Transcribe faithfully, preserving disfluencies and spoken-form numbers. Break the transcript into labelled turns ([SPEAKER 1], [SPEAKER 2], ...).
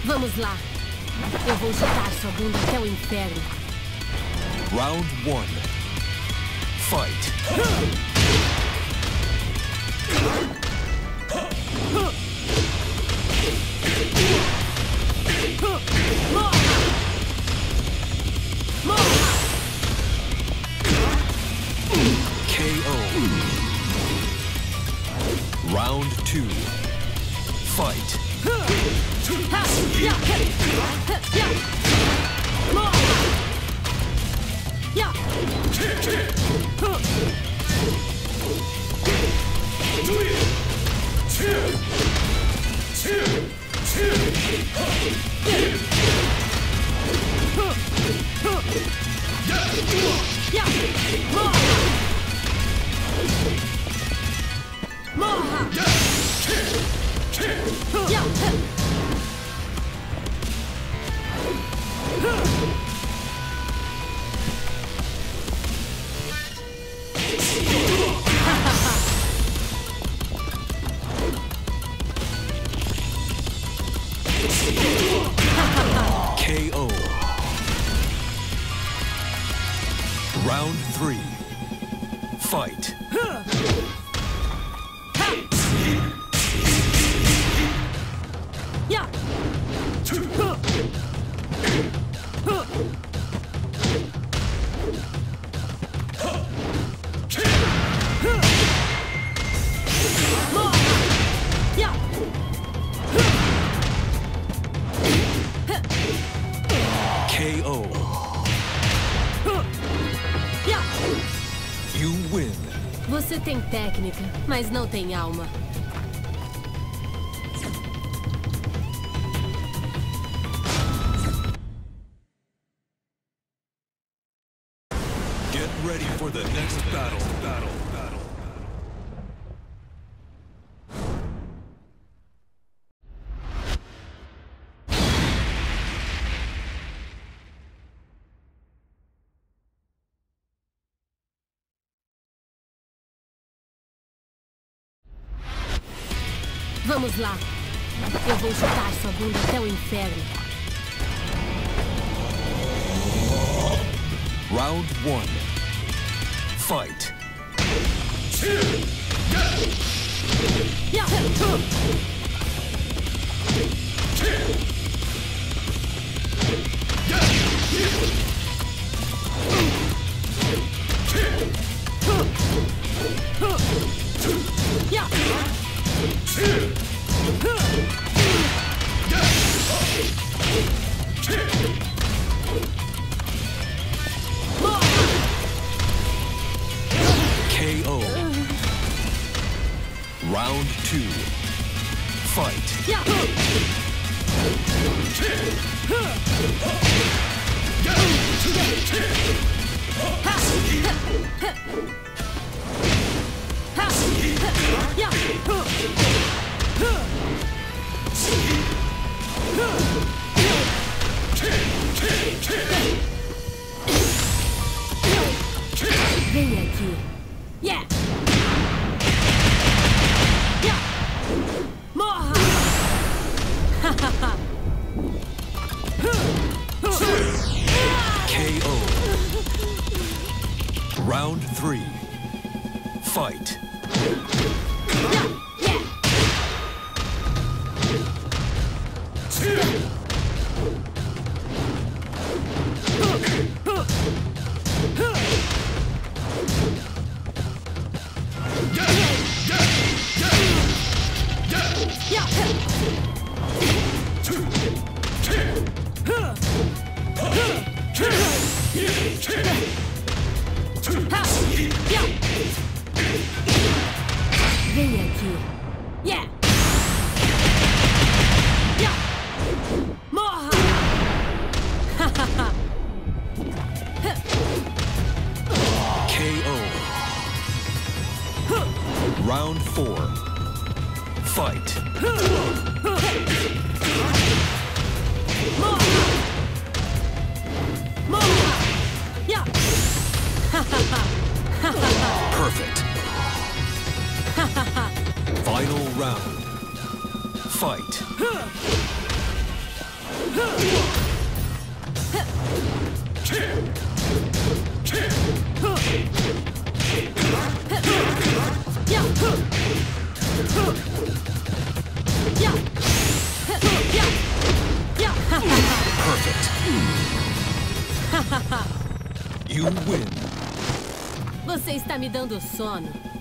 [SPEAKER 1] Vamos lá. Eu vou chutar sua bunda até o inferno.
[SPEAKER 2] Round one. Fight. K O. Round two. Fight. K O. Round three. Fight. K O. You win.
[SPEAKER 1] Você tem técnica, mas não tem alma.
[SPEAKER 2] Get ready for the next battle. Battle. Battle.
[SPEAKER 1] Vamos lá. Eu vou chutar sua bunda até o inferno.
[SPEAKER 2] Round one. Fight. K O. Round two. Fight.
[SPEAKER 1] Vem aqui. Yeah! Yeah! Morra!
[SPEAKER 2] K O. Round three. Fight.
[SPEAKER 1] Vem aqui. Yeah! Yeah! Morra!
[SPEAKER 2] K O. Round four. Fight.
[SPEAKER 1] Morra! Morra! Yeah!
[SPEAKER 2] Perfect. Final round. Fight. Perfect. You win.
[SPEAKER 1] Você está me dando sono.